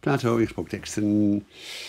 Plato, ingesproken teksten.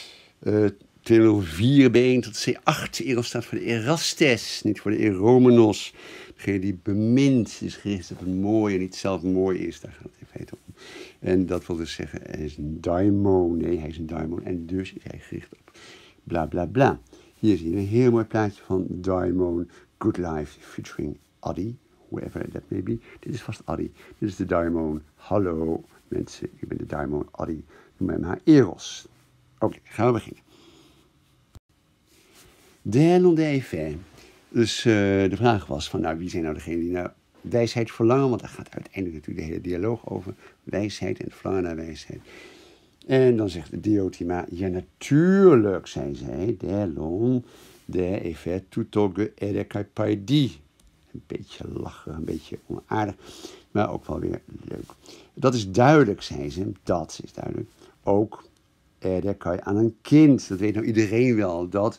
204b1 tot C8. Eros staat voor de Erastes, niet voor de Eromenos. Degene die bemint, is gericht op het mooie, niet zelf mooi is. Daar gaat het in feite om. En dat wil dus zeggen, hij is een daimon. Nee, hij is een daimon en dus is hij gericht op bla bla bla. Hier zie je een heel mooi plaatje van Daimon Good Life featuring Adi, whoever that may be. Dit is vast Adi. Dit is de Daimon. Hallo mensen, ik ben de Daimon Adi. Noem mij maar Eros. Oké, gaan we beginnen. Delen de effet. Dus de vraag was van, nou, wie zijn nou degenen die naar wijsheid verlangen? Want daar gaat uiteindelijk natuurlijk de hele dialoog over. Wijsheid en het verlangen naar wijsheid. En dan zegt Diotima, ja natuurlijk, zei zij, delon de effet tutoge edekai. Een beetje lachen, een beetje onaardig, maar ook wel weer leuk. Dat is duidelijk, zei ze, dat is duidelijk. Ook edekai aan een kind, dat weet nou iedereen wel, dat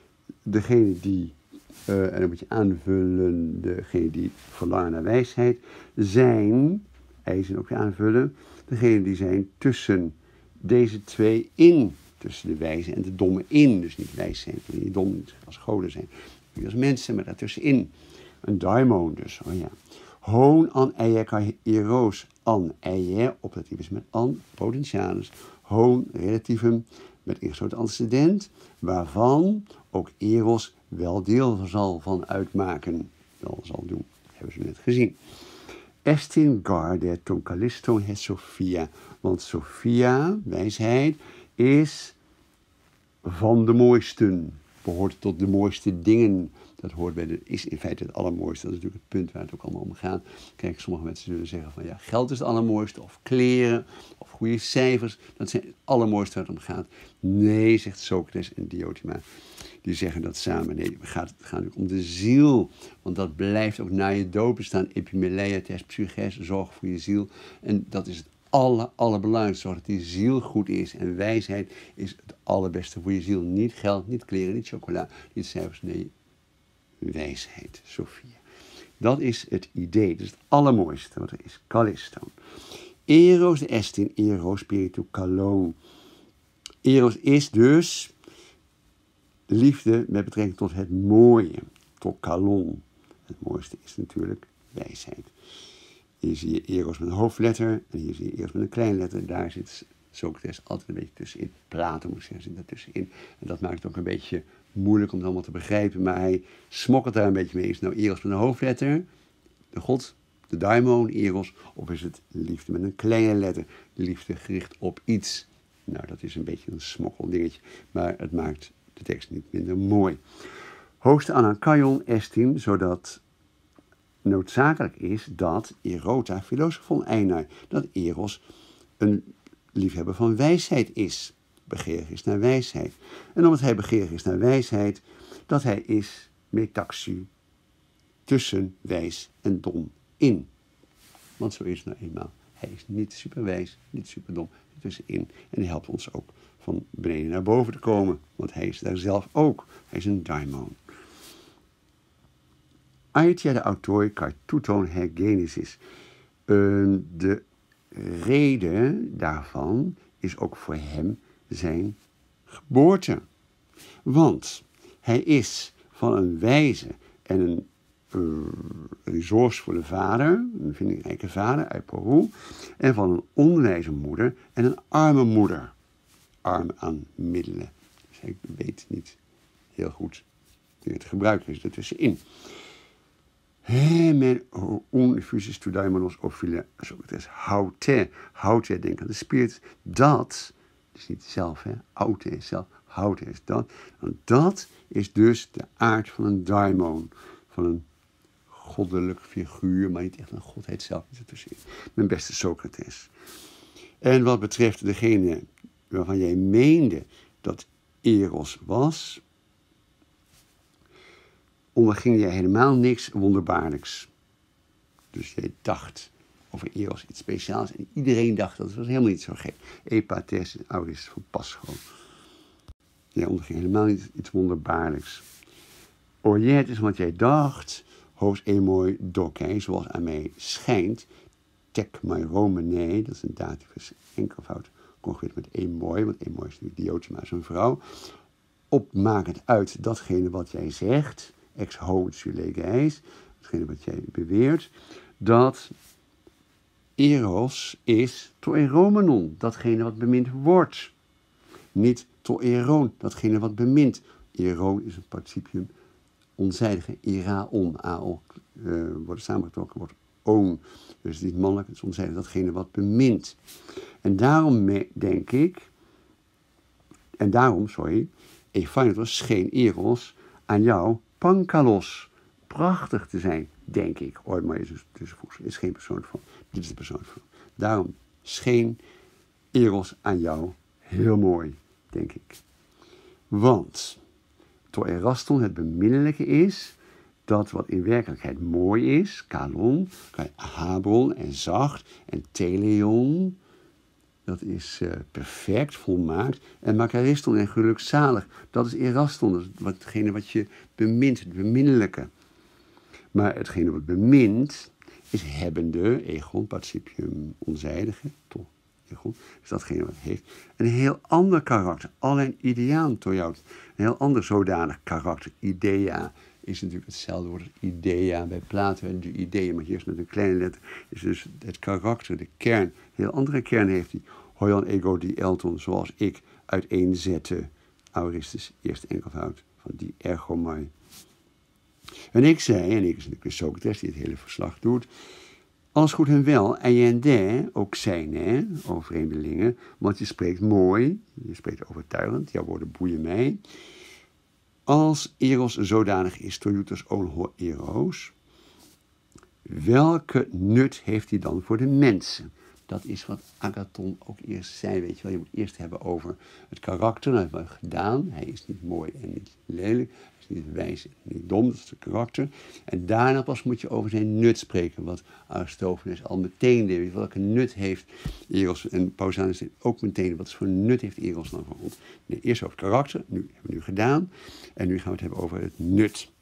degene die, en dan moet je aanvullen, degene die verlangen naar wijsheid, zijn, eisen ook weer aanvullen, degene die zijn tussen deze twee in, tussen de wijze en de domme in. Dus niet wijs zijn, niet dom, niet als goden zijn. Niet als mensen, maar daartussenin. Een daimon dus, oh ja. Hoon an eie kai eros an eie, operatief is met an, potentialis. Hoon relativum met ingesloten antecedent, waarvan ook eros wel deel zal van uitmaken. Wel zal doen, hebben ze net gezien. Estin garde ton Callisto het Sophia. Want Sophia, wijsheid, is van de mooisten. Behoort tot de mooiste dingen. Dat hoort bij is in feite het allermooiste. Dat is natuurlijk het punt waar het ook allemaal om gaat. Kijk, sommige mensen zullen zeggen van ja, geld is het allermooiste. Of kleren, of goede cijfers. Dat zijn het allermooiste waar het om gaat. Nee, zegt Socrates en Diotima. Die zeggen dat samen. Nee, het gaat natuurlijk om de ziel. Want dat blijft ook na je dood bestaan. Epimeleia tes psyches, zorg voor je ziel. En dat is het allerbelangrijkste. Zorg dat die ziel goed is. En wijsheid is het allerbeste voor je ziel. Niet geld, niet kleren, niet chocola, niet cijfers. Nee, wijsheid, Sophia. Dat is het idee. Dat is het allermooiste wat er is. Callisto. Eros de estin, eros spiritu kalon. Eros is dus de liefde met betrekking tot het mooie, tot kalon. Het mooiste is natuurlijk wijsheid. Hier zie je eros met een hoofdletter en hier zie je eros met een kleine letter. Daar zit Socrates altijd een beetje tussenin. Plato moet zeggen, zit daar tussenin. En dat maakt het ook een beetje moeilijk om het allemaal te begrijpen. Maar hij smokkelt daar een beetje mee. Is het nou eros met een hoofdletter, de god, de daimon, eros, of is het liefde met een kleine letter, liefde gericht op iets? Nou, dat is een beetje een smokkeldingetje, maar het maakt de tekst niet minder mooi. Hoogste anankaion estin, zodat noodzakelijk is dat erota filosofon einar, dat eros een liefhebber van wijsheid is. Begeerig is naar wijsheid. En omdat hij begeerig is naar wijsheid, dat hij is metaxu, tussen wijs en dom in. Want zo is het nou eenmaal. Hij is niet superwijs, niet superdom, tussenin. En hij helpt ons ook van beneden naar boven te komen. Want hij is daar zelf ook. Hij is een daimon. Aitia de autoi kai tuton her genesis. De reden daarvan is ook voor hem zijn geboorte. Want hij is van een wijze en een resourcevolle vader, een vindingrijke vader uit Peru, en van een onwijze moeder en een arme moeder. Arm aan middelen. Dus hij weet niet heel goed hoe te gebruiken is ertussenin. Men unfusis to daimonos ophile Socrates haute, denk aan de spirit, dat, dus niet zelf, aute is zelf, haute is dat, want dat is dus de aard van een daimon, van een goddelijk figuur, maar niet echt een godheid zelf, niet ertussenin. Mijn beste Socrates. En wat betreft degene waarvan jij meende dat Eros was, onderging jij helemaal niks wonderbaarlijks. Dus jij dacht over Eros iets speciaals en iedereen dacht dat. Het was helemaal niet zo gek. Epates en Auris van Pascho. Jij onderging helemaal niet iets wonderbaarlijks. Ojet is wat jij dacht, hoos emoi dokei, zoals aan mij schijnt. Tek mai romene, dat is een dativus enkelvoud, Concreet met emoi, want emoi is natuurlijk diotima, zo'n vrouw. Opmakend uit datgene wat jij zegt, ex ho sulegeis, datgene wat jij beweert, dat eros is to eromenon, datgene wat bemind wordt. Niet to eron, datgene wat bemint. Eron is een participium onzijdige, iraon, aon, wordt samengetrokken, wordt oon. Dus niet mannelijk, het is onzijdig, datgene wat bemint. En daarom denk ik, Ephanetos scheen eros aan jou pankalos, prachtig te zijn, denk ik. Ooit maar is tussenvoegsel, is geen persoonsvorm, dit is de persoonsvorm. Daarom scheen eros aan jou heel mooi, denk ik. Want to eraston het beminnelijke is, dat wat in werkelijkheid mooi is, kalon, habron en zacht, en teleon, dat is perfect, volmaakt. En makariston en gelukzalig, dat is eraston, dat is hetgene wat je bemint, het beminnelijke. Maar hetgene wat bemint, is hebbende, egon, participium onzijdige, toch, egon, is datgene wat heeft. Een heel ander karakter, alleen ideaan to jou. Een heel ander zodanig karakter, idea, is natuurlijk hetzelfde woord als idea bij Plato. En de idee, maar hier is met een kleine letter, is dus het karakter, de kern. Een heel andere kern heeft die hoion ego die elton, zoals ik, uiteenzette, Aoristus, eerste enkelvoud van die ergomai. En ik zei, en ik is natuurlijk Socrates die het hele verslag doet, alles goed en wel, en je ook zijn, hè, over vreemdelingen, want je spreekt mooi, je spreekt overtuigend, jouw woorden boeien mij. Als eros zodanig is, toiutos on eros, welke nut heeft hij dan voor de mensen? Dat is wat Agathon ook eerst zei, weet je wel. Je moet eerst hebben over het karakter. Dat hebben we gedaan. Hij is niet mooi en niet lelijk. Hij is niet wijs en niet dom. Dat is het karakter. En daarna pas moet je over zijn nut spreken. Wat Aristophanes al meteen deed. Welke nut heeft Eros? En Pausanias deed ook meteen. Wat voor nut heeft Eros dan voor ons? Nee, eerst over het karakter. Nu hebben we nu gedaan. En nu gaan we het hebben over het nut.